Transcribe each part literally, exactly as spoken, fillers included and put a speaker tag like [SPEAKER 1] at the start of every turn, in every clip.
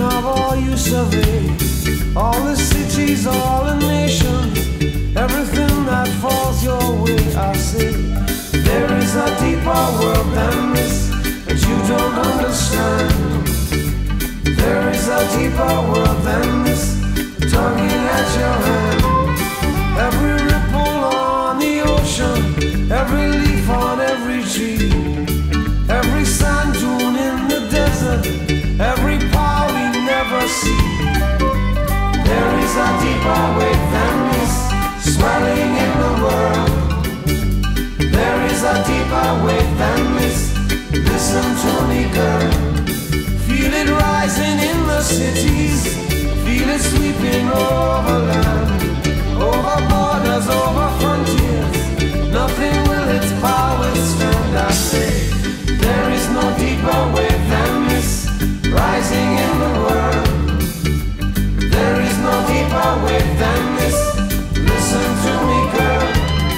[SPEAKER 1] of all you survey, all the cities, all the nations, everything that falls your way. I say there is a deeper world than this that you don't understand. There is a deeper world than this, tugging at your hand. Every ripple on the ocean, every leaf on every tree, every sand dune in the desert, every power we never see. There is a deeper wave than this, swelling in the world. There is a deeper wave than this, listen to me girl. Feel it rising in the cities, feel it sweeping over land, over borders, over frontiers. Nothing will its power withstand. I say there is no deeper wave than this, rising in the world. There is no deeper wave than this, listen to me girl.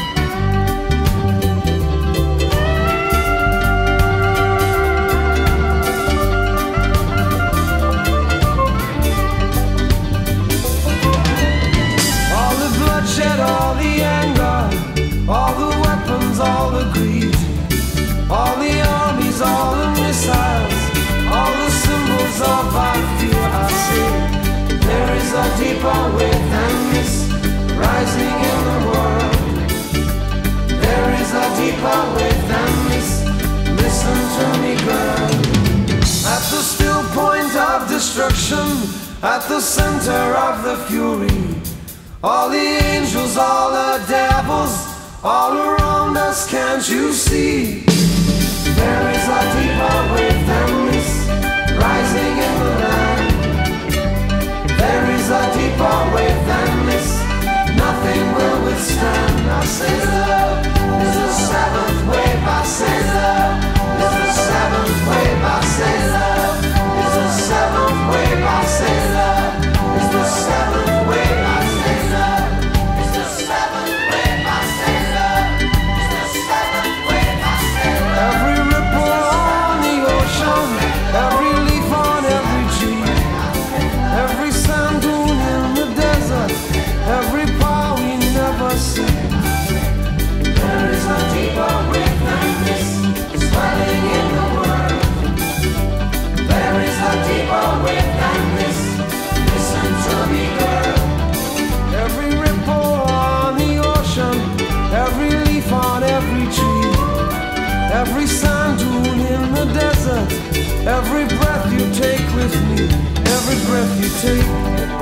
[SPEAKER 1] All the bloodshed, all the anger, all the weapons, all the greed, all the armies, all the missiles, all the symbols of our fear. I say there is a deeper wave than this, rising in the world. There is a deeper wave than this, listen to me girl. At the still point of destruction, at the center of the fury, all the angels, all the devils, all around us, can't you see? There is a deeper wave than this, rising in the land. There is a deeper wave than this, nothing will withstand. I say love is the seventh wave. I say love is the seventh wave. I say love is the seventh wave. I say love is the seventh wave. I say love is the seventh wave. I say love is the seventh wave. I say love. Every ripple on the ocean, every leaf on every tree, every sand dune in the desert, every power we never see. There is a deeper wave than this, swelling in the world. There is a deeper wave than this, listen to me girl. Every ripple on the ocean, every leaf on every tree, every sand dune in the desert, every breath you take with me, every breath you take.